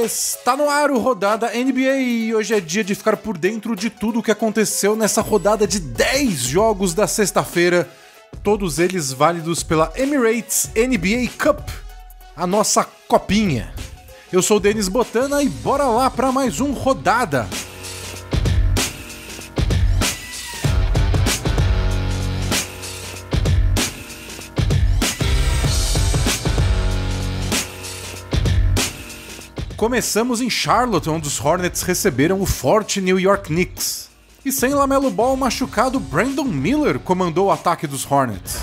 Está no ar o Rodada NBA e hoje é dia de ficar por dentro de tudo o que aconteceu nessa rodada de 10 jogos da sexta-feira, todos eles válidos pela Emirates NBA Cup, a nossa copinha. Eu sou o Denis Botana e bora lá para mais um Rodada. Começamos em Charlotte, onde os Hornets receberam o forte New York Knicks. E sem LaMelo Ball machucado, Brandon Miller comandou o ataque dos Hornets.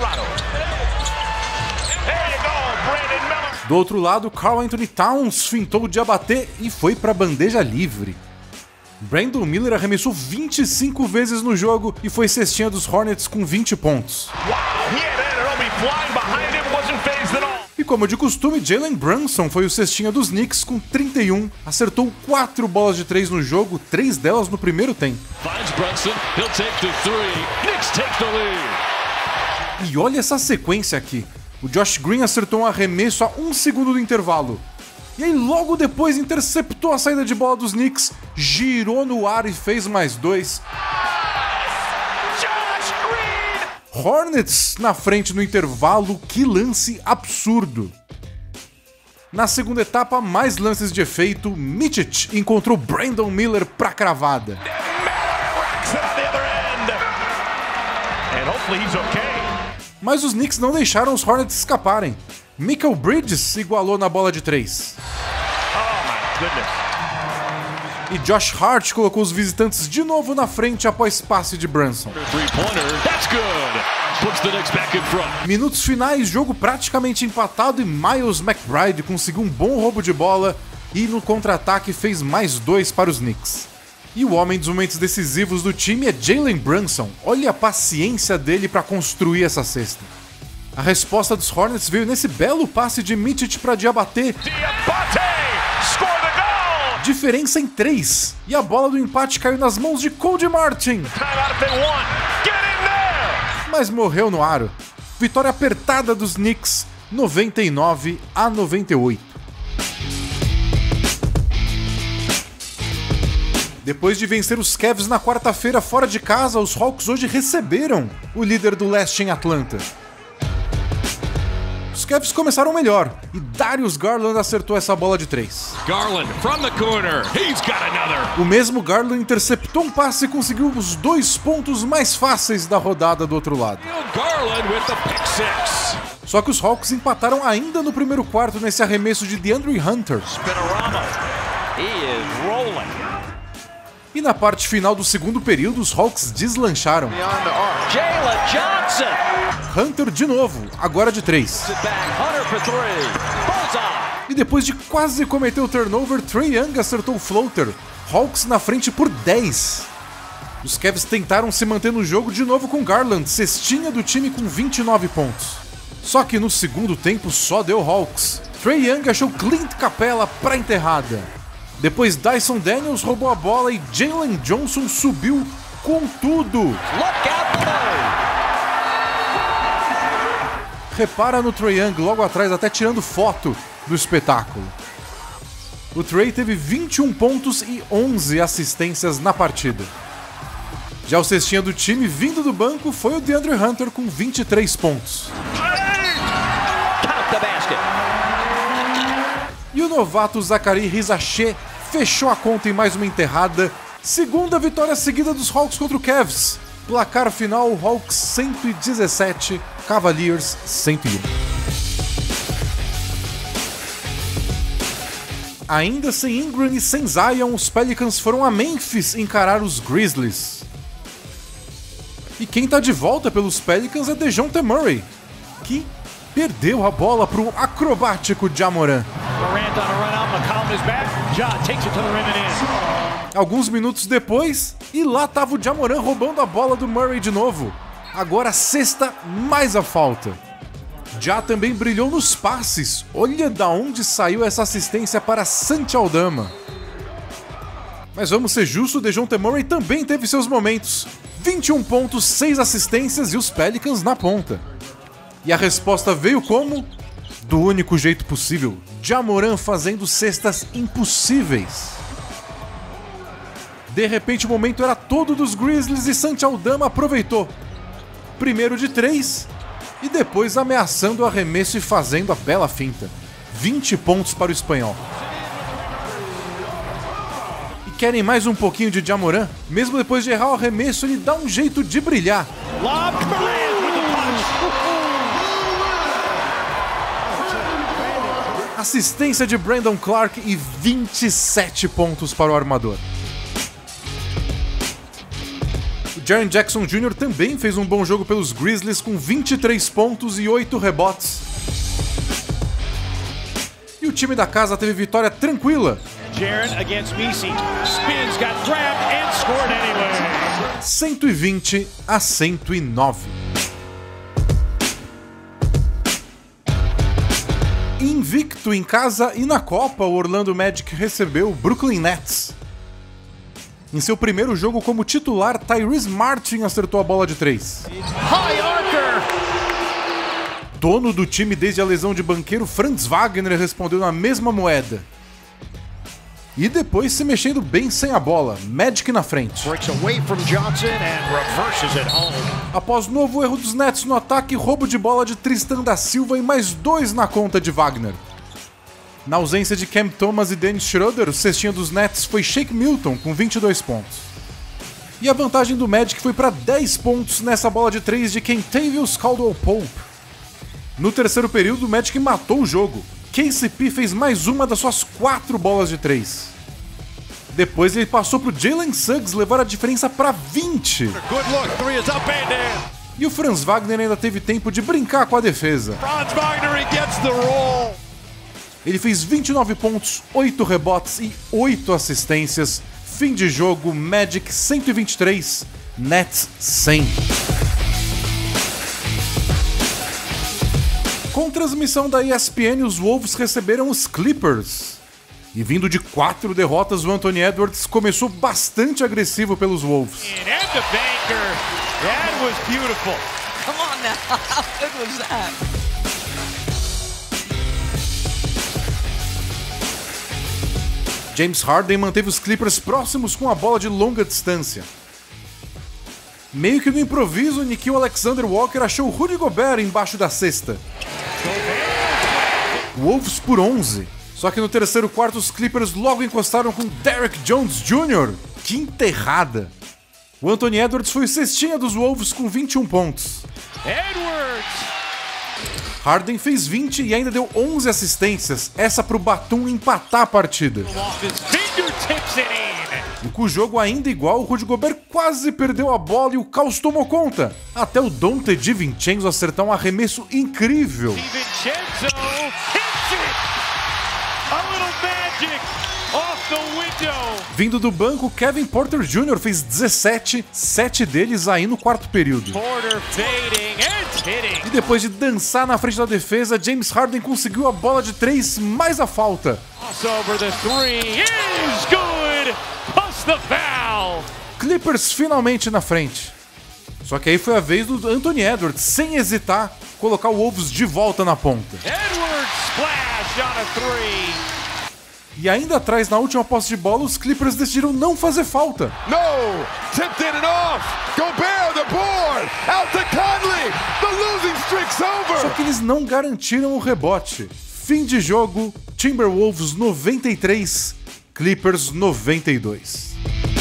Do outro lado, Karl-Anthony Towns fintou de abater e foi para bandeja livre. Brandon Miller arremessou 25 vezes no jogo e foi cestinha dos Hornets com 20 pontos. E como de costume, Jalen Brunson foi o cestinha dos Knicks com 31, acertou 4 bolas de 3 no jogo, 3 delas no primeiro tempo. E olha essa sequência aqui. O Josh Green acertou um arremesso a 1 segundo do intervalo. E aí logo depois interceptou a saída de bola dos Knicks, girou no ar e fez mais 2. Hornets na frente no intervalo, que lance absurdo. Na segunda etapa, mais lances de efeito, Micic encontrou Brandon Miller pra cravada. Mas os Knicks não deixaram os Hornets escaparem. Mikal Bridges igualou na bola de 3. E Josh Hart colocou os visitantes de novo na frente após passe de Brunson. Minutos finais, jogo praticamente empatado e Miles McBride conseguiu um bom roubo de bola e no contra-ataque fez mais 2 para os Knicks. E o homem dos momentos decisivos do time é Jalen Brunson. Olha a paciência dele para construir essa cesta. A resposta dos Hornets veio nesse belo passe de Micic para Diabate. Diferença em 3. E a bola do empate caiu nas mãos de Cody Martin. Mas morreu no aro. Vitória apertada dos Knicks, 99-98. Depois de vencer os Cavs na quarta-feira fora de casa, os Hawks hoje receberam o líder do leste em Atlanta. Os Cavs começaram melhor e Darius Garland acertou essa bola de 3. O mesmo Garland interceptou um passe e conseguiu os 2 pontos mais fáceis da rodada do outro lado. Só que os Hawks empataram ainda no primeiro quarto nesse arremesso de DeAndre Hunter. E na parte final do segundo período, os Hawks deslancharam. Hunter de novo, agora de 3. E depois de quase cometer o turnover, Trae Young acertou o floater. Hawks na frente por 10. Os Cavs tentaram se manter no jogo de novo com Garland, cestinha do time com 29 pontos. Só que no segundo tempo só deu Hawks. Trae Young achou Clint Capela pra enterrada. Depois Dyson Daniels roubou a bola e Jalen Johnson subiu com tudo. Repara no Trae Young logo atrás, até tirando foto do espetáculo. O Trae teve 21 pontos e 11 assistências na partida. Já o cestinha do time vindo do banco foi o DeAndre Hunter com 23 pontos. E o novato Zaccharie Risacher fechou a conta em mais uma enterrada. Segunda vitória seguida dos Hawks contra o Cavs. Placar final, Hawks 117, Cavaliers 101. Ainda sem Ingram e sem Zion, os Pelicans foram a Memphis encarar os Grizzlies. E quem tá de volta pelos Pelicans é DeJounte Murray, que perdeu a bola pro acrobático Ja Morant. Alguns minutos depois, e lá tava o Ja Morant roubando a bola do Murray de novo. Agora a sexta mais a falta. Ja também brilhou nos passes. Olha da onde saiu essa assistência para Santi Aldama. Mas vamos ser justos, DeJounte Murray também teve seus momentos. 21 pontos, 6 assistências e os Pelicans na ponta. E a resposta veio como? Do único jeito possível, Ja Morant fazendo cestas impossíveis. De repente o momento era todo dos Grizzlies e Santi Aldama aproveitou. Primeiro de 3 e depois ameaçando o arremesso e fazendo a bela finta. 20 pontos para o espanhol. E querem mais um pouquinho de Ja Morant? Mesmo depois de errar o arremesso, ele dá um jeito de brilhar. Assistência de Brandon Clark e 27 pontos para o armador. O Jaren Jackson Jr. também fez um bom jogo pelos Grizzlies com 23 pontos e 8 rebotes. E o time da casa teve vitória tranquila. 120-109. Invicto em casa e na Copa, o Orlando Magic recebeu o Brooklyn Nets. Em seu primeiro jogo como titular, Tyrese Martin acertou a bola de 3. Dono do time desde a lesão de banqueiro, Franz Wagner respondeu na mesma moeda. E depois se mexendo bem sem a bola, Magic na frente. Após novo erro dos Nets no ataque, roubo de bola de Tristan da Silva e mais 2 na conta de Wagner. Na ausência de Cam Thomas e Dennis Schroeder, o cestinha dos Nets foi Shake Milton com 22 pontos. E a vantagem do Magic foi para 10 pontos nessa bola de 3 de Kentavious Caldwell-Pope. No terceiro período, o Magic matou o jogo. KCP fez mais uma das suas 4 bolas de 3. Depois ele passou para o Jalen Suggs levar a diferença para 20. E o Franz Wagner ainda teve tempo de brincar com a defesa. Ele fez 29 pontos, 8 rebotes e 8 assistências. Fim de jogo, Magic 123, Nets 100. Com transmissão da ESPN, os Wolves receberam os Clippers. E vindo de 4 derrotas, o Anthony Edwards começou bastante agressivo pelos Wolves. James Harden manteve os Clippers próximos com a bola de longa distância. Meio que no improviso, Nickeil Alexander-Walker achou Rudy Gobert embaixo da cesta. Wolves por 11. Só que no terceiro quarto os Clippers logo encostaram com Derrick Jones Jr. Que enterrada! O Anthony Edwards foi o cestinha dos Wolves com 21 pontos. Harden fez 20 e ainda deu 11 assistências, essa pro Batum empatar a partida. E com o jogo ainda igual, o Rudy Gobert quase perdeu a bola e o caos tomou conta, até o Donte DiVincenzo acertar um arremesso incrível. Vindo do banco, Kevin Porter Jr. fez 17, 7 deles aí no quarto período. E depois de dançar na frente da defesa, James Harden conseguiu a bola de 3 mais a falta. Clippers finalmente na frente. Só que aí foi a vez do Anthony Edwards, sem hesitar, colocar o Wolves de volta na ponta. E ainda atrás, na última posse de bola, os Clippers decidiram não fazer falta. Só que eles não garantiram o rebote. Fim de jogo, Timberwolves 93, Clippers 92.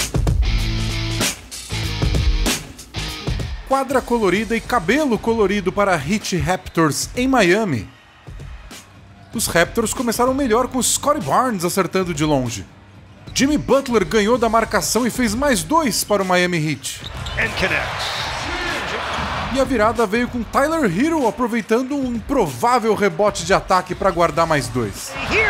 Quadra colorida e cabelo colorido para Heat Raptors em Miami. Os Raptors começaram melhor com Scottie Barnes acertando de longe. Jimmy Butler ganhou da marcação e fez mais 2 para o Miami Heat. E a virada veio com Tyler Hero aproveitando um improvável rebote de ataque para guardar mais 2.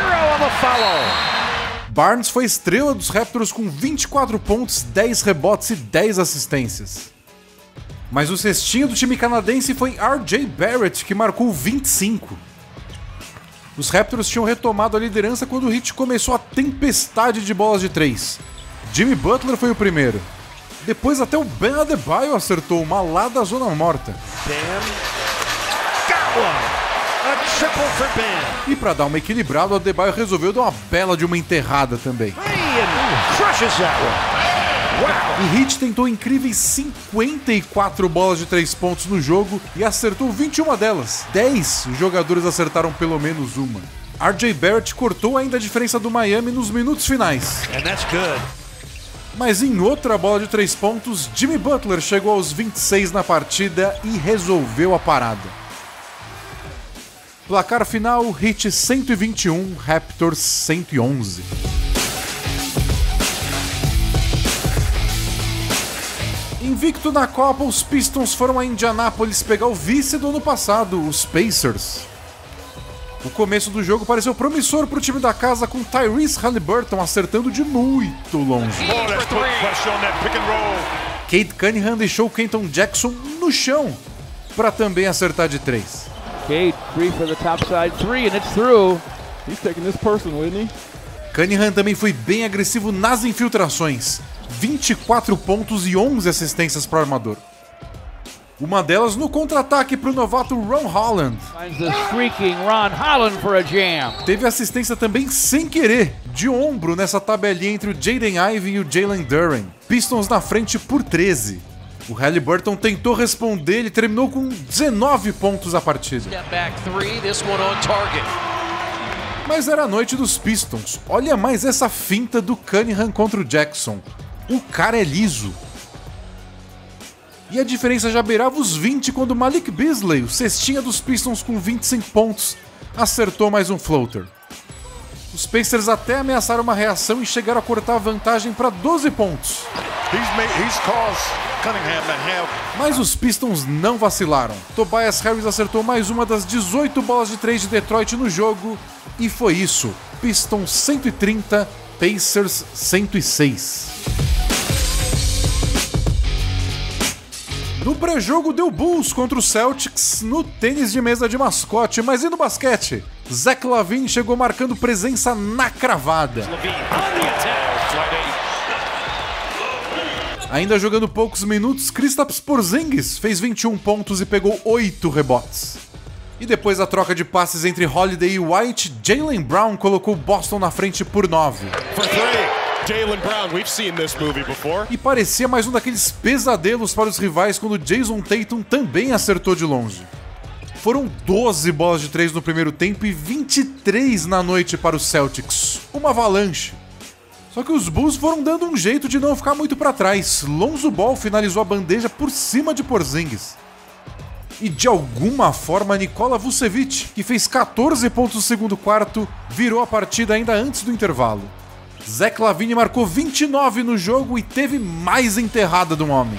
Barnes foi estrela dos Raptors com 24 pontos, 10 rebotes e 10 assistências. Mas o cestinho do time canadense foi RJ Barrett, que marcou 25. Os Raptors tinham retomado a liderança quando o Heat começou a tempestade de bolas de 3. Jimmy Butler foi o primeiro. Depois até o Ben Adebayo acertou uma lá da zona morta. E para dar uma equilibrada, o Adebayo resolveu dar uma bela de uma enterrada também. O Heat tentou incríveis 54 bolas de 3 pontos no jogo e acertou 21 delas. 10 jogadores acertaram pelo menos uma. RJ Barrett cortou ainda a diferença do Miami nos minutos finais. Mas em outra bola de 3 pontos, Jimmy Butler chegou aos 26 na partida e resolveu a parada. Placar final, Heat 121, Raptors 111. Invicto na Copa, os Pistons foram a Indianápolis pegar o vice do ano passado, os Pacers. O começo do jogo pareceu promissor para o time da casa, com Tyrese Haliburton acertando de muito longe. Cade Cunningham deixou Kenton Jackson no chão para também acertar de 3. Cade free for the top side three and it's through. He's taking this personal, isn't he? Cunningham também foi bem agressivo nas infiltrações. 24 pontos e 11 assistências para o armador. Uma delas no contra-ataque para o novato Ron Holland. Teve assistência também sem querer, de ombro, nessa tabelinha entre o Jaden Ivey e o Jalen Duren. Pistons na frente por 13. O Haliburton tentou responder, ele terminou com 19 pontos a partida. Mas era a noite dos Pistons. Olha mais essa finta do Cunningham contra o Jackson. O cara é liso. E a diferença já beirava os 20 quando Malik Beasley, o cestinha dos Pistons com 25 pontos, acertou mais um floater. Os Pacers até ameaçaram uma reação e chegaram a cortar a vantagem para 12 pontos. Mas os Pistons não vacilaram. Tobias Harris acertou mais uma das 18 bolas de 3 de Detroit no jogo e foi isso. Pistons 130, Pacers 106. No pré-jogo deu Bulls contra o Celtics no tênis de mesa de mascote, mas e no basquete? Zach LaVine chegou marcando presença na cravada. Ainda jogando poucos minutos, Kristaps Porzingis fez 21 pontos e pegou 8 rebotes. E depois da troca de passes entre Holiday e White, Jaylen Brown colocou Boston na frente por 9. Jaylen Brown, we've seen this movie before. E parecia mais um daqueles pesadelos para os rivais quando Jason Tatum também acertou de longe. Foram 12 bolas de 3 no primeiro tempo e 23 na noite para os Celtics. Uma avalanche. Só que os Bulls foram dando um jeito de não ficar muito para trás. Lonzo Ball finalizou a bandeja por cima de Porzingis. E de alguma forma Nikola Vucevic, que fez 14 pontos no segundo quarto, virou a partida ainda antes do intervalo. Zach LaVine marcou 29 no jogo e teve mais enterrada do homem.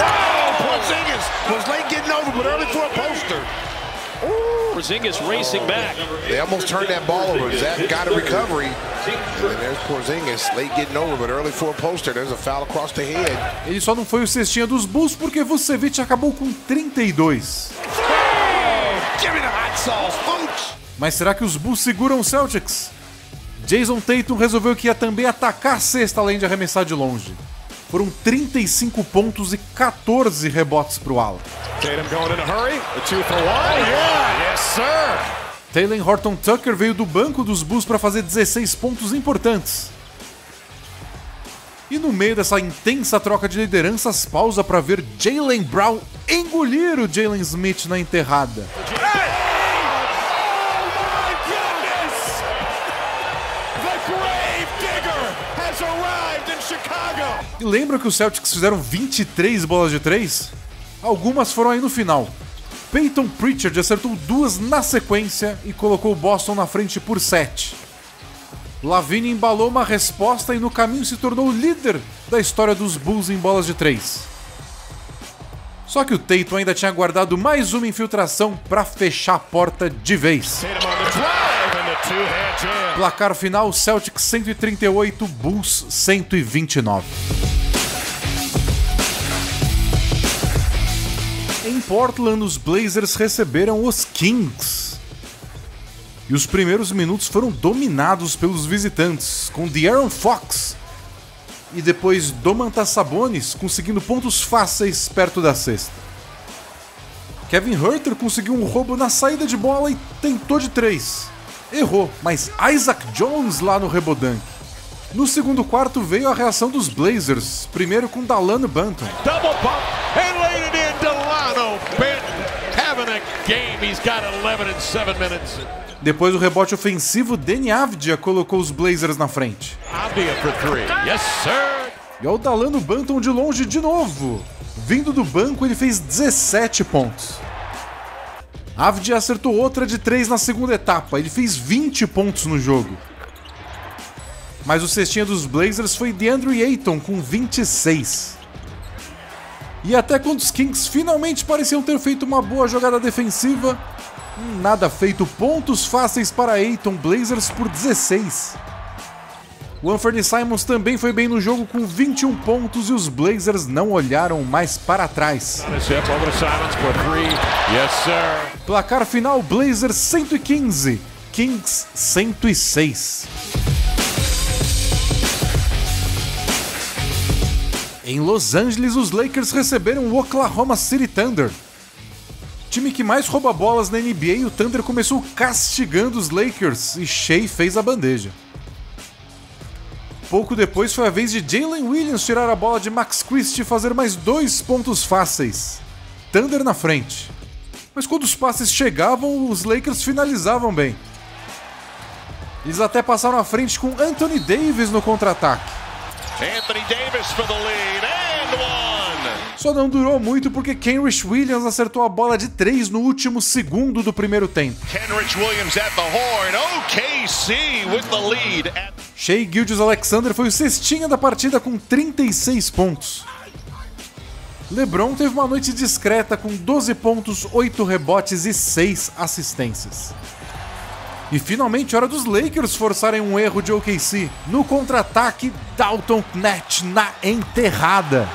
Porzingis racing back. They almost turned that ball over. Zach got a recovery. And then there's Porzingis late getting over, but early for a poster. There's a foul across the head. Ele só não foi o cestinha dos Bulls porque Vucevic acabou com 32. Give me the hot sauce, folks. Mas será que os Bulls seguram os Celtics? Jason Tatum resolveu que ia também atacar a cesta além de arremessar de longe. Foram 35 pontos e 14 rebotes para o ala. Talen Horton Tucker veio do banco dos Bulls para fazer 16 pontos importantes. E no meio dessa intensa troca de lideranças, pausa para ver Jaylen Brown engolir o Jalen Smith na enterrada. E lembra que os Celtics fizeram 23 bolas de 3? Algumas foram aí no final. Peyton Pritchard acertou 2 na sequência e colocou o Boston na frente por 7. LaVine embalou uma resposta e no caminho se tornou o líder da história dos Bulls em bolas de 3. Só que o Tatum ainda tinha guardado mais uma infiltração para fechar a porta de vez. Placar final, Celtics 138, Bulls 129. Em Portland, os Blazers receberam os Kings. E os primeiros minutos foram dominados pelos visitantes, com De'Aaron Fox e depois Domantas Sabonis conseguindo pontos fáceis perto da cesta. Kevin Huerter conseguiu um roubo na saída de bola e tentou de 3. Errou, mas Isaac Jones lá no rebodunk. No segundo quarto veio a reação dos Blazers, primeiro com Dalano Banton. Double pump and laid it in. Delano Banton having a game. He's got 11 in 7 minutes. Depois do rebote ofensivo, Deni Avdija colocou os Blazers na frente. Avdija for 3. Yes, sir. E o Dalano Banton de longe de novo. Vindo do banco, ele fez 17 pontos. Avdija acertou outra de 3 na segunda etapa, ele fez 20 pontos no jogo. Mas o cestinha dos Blazers foi DeAndre Ayton com 26. E até quando os Kings finalmente pareciam ter feito uma boa jogada defensiva, nada feito, pontos fáceis para Ayton, Blazers por 16. O Anthony Simons também foi bem no jogo com 21 pontos e os Blazers não olharam mais para trás. Placar final, Blazers 115, Kings 106. Em Los Angeles, os Lakers receberam o Oklahoma City Thunder. Time que mais rouba bolas na NBA, o Thunder começou castigando os Lakers e Shea fez a bandeja. Pouco depois foi a vez de Jalen Williams tirar a bola de Max Christie e fazer mais 2 pontos fáceis. Thunder na frente. Mas quando os passes chegavam, os Lakers finalizavam bem. Eles até passaram à frente com Anthony Davis no contra-ataque. Anthony Davis for the lead and one. Só não durou muito porque Kenrich Williams acertou a bola de 3 no último segundo do primeiro tempo. Kenrich Williams at the horn. OKC with the lead. Shai Gilgeous-Alexander foi o cestinha da partida com 36 pontos. LeBron teve uma noite discreta com 12 pontos, 8 rebotes e 6 assistências. E finalmente, hora dos Lakers forçarem um erro de OKC. No contra-ataque, Dalton Knecht na enterrada.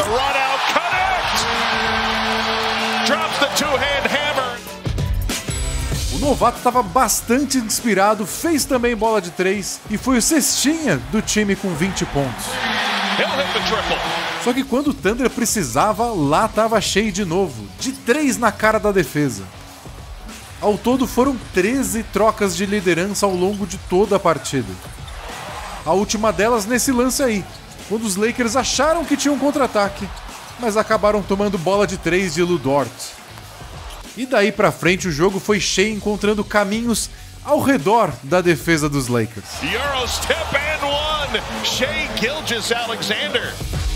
O novato estava bastante inspirado, fez também bola de 3 e foi o cestinha do time com 20 pontos. Só que quando o Thunder precisava, lá estava cheio de novo, de 3 na cara da defesa. Ao todo foram 13 trocas de liderança ao longo de toda a partida. A última delas nesse lance aí, quando os Lakers acharam que tinham um contra-ataque, mas acabaram tomando bola de 3 de Lu Dort. E daí pra frente o jogo foi Shai encontrando caminhos ao redor da defesa dos Lakers. Eurostep and one. Shai Gilgeous-Alexander.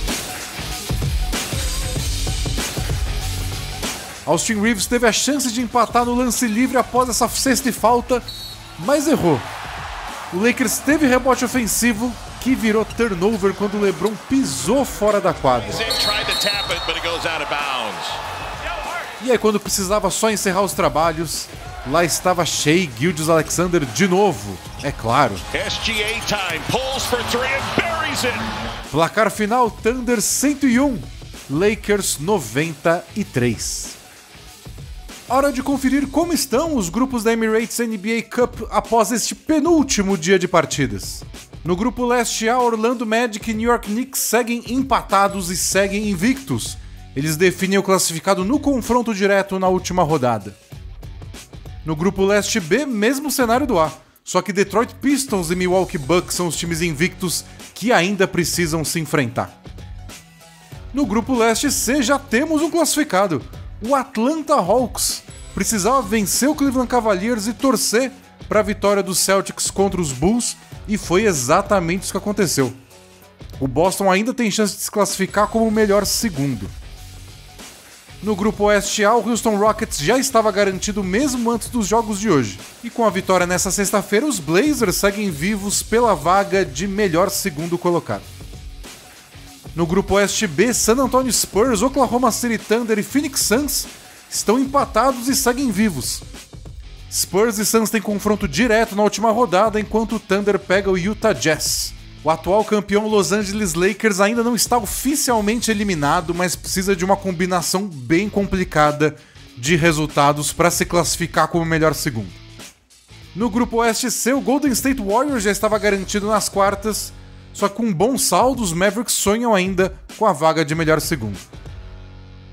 Austin Reeves teve a chance de empatar no lance livre após essa cesta e falta, mas errou. O Lakers teve rebote ofensivo que virou turnover quando o LeBron pisou fora da quadra. E aí quando precisava só encerrar os trabalhos, lá estava Shai Gilgeous-Alexander de novo, é claro. Placar final, Thunder 101, Lakers 93. Hora de conferir como estão os grupos da Emirates NBA Cup após este penúltimo dia de partidas. No grupo leste A, Orlando Magic e New York Knicks seguem empatados e seguem invictos. Eles definem o classificado no confronto direto na última rodada. No grupo leste B, mesmo cenário do A, só que Detroit Pistons e Milwaukee Bucks são os times invictos que ainda precisam se enfrentar. No grupo leste C já temos um classificado. O Atlanta Hawks precisava vencer o Cleveland Cavaliers e torcer para a vitória dos Celtics contra os Bulls, e foi exatamente isso que aconteceu. O Boston ainda tem chance de se classificar como o melhor segundo. No grupo Oeste A, o Houston Rockets já estava garantido mesmo antes dos jogos de hoje. E com a vitória nessa sexta-feira, os Blazers seguem vivos pela vaga de melhor segundo colocado. No grupo Oeste B, San Antonio Spurs, Oklahoma City Thunder e Phoenix Suns estão empatados e seguem vivos. Spurs e Suns têm confronto direto na última rodada, enquanto o Thunder pega o Utah Jazz. O atual campeão Los Angeles Lakers ainda não está oficialmente eliminado, mas precisa de uma combinação bem complicada de resultados para se classificar como o melhor segundo. No grupo Oeste C, o Golden State Warriors já estava garantido nas quartas, só que com um bom saldo, os Mavericks sonham ainda com a vaga de melhor segundo.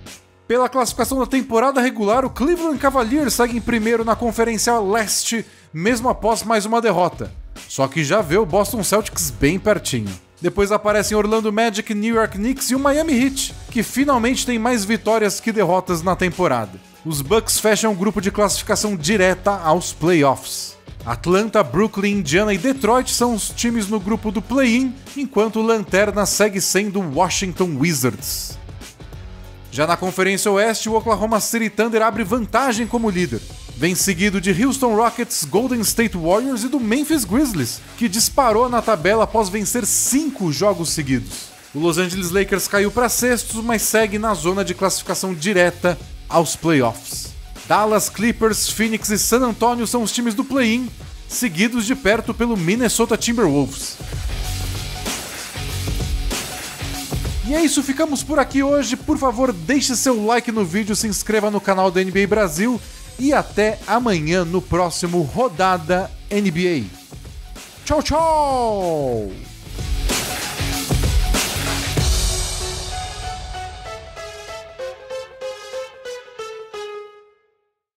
Pela classificação da temporada regular, o Cleveland Cavaliers segue em primeiro na Conferência Leste, mesmo após mais uma derrota. Só que já vê o Boston Celtics bem pertinho. Depois aparecem Orlando Magic, New York Knicks e o Miami Heat, que finalmente tem mais vitórias que derrotas na temporada. Os Bucks fecham o grupo de classificação direta aos playoffs. Atlanta, Brooklyn, Indiana e Detroit são os times no grupo do play-in, enquanto o lanterna segue sendo o Washington Wizards. Já na Conferência Oeste, o Oklahoma City Thunder abre vantagem como líder. Vem seguido de Houston Rockets, Golden State Warriors e do Memphis Grizzlies, que disparou na tabela após vencer 5 jogos seguidos. O Los Angeles Lakers caiu para sexto, mas segue na zona de classificação direta aos playoffs. Dallas, Clippers, Phoenix e San Antonio são os times do play-in, seguidos de perto pelo Minnesota Timberwolves. E é isso, ficamos por aqui hoje. Por favor, deixe seu like no vídeo, se inscreva no canal da NBA Brasil e até amanhã no próximo Rodada NBA. Tchau, tchau!